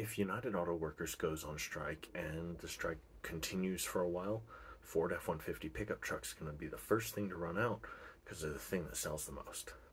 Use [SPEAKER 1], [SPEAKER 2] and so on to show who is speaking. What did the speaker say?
[SPEAKER 1] if United Auto Workers goes on strike and the strike continues for a while, Ford F-150 pickup truck's going to be the first thing to run out because they're the thing that sells the most.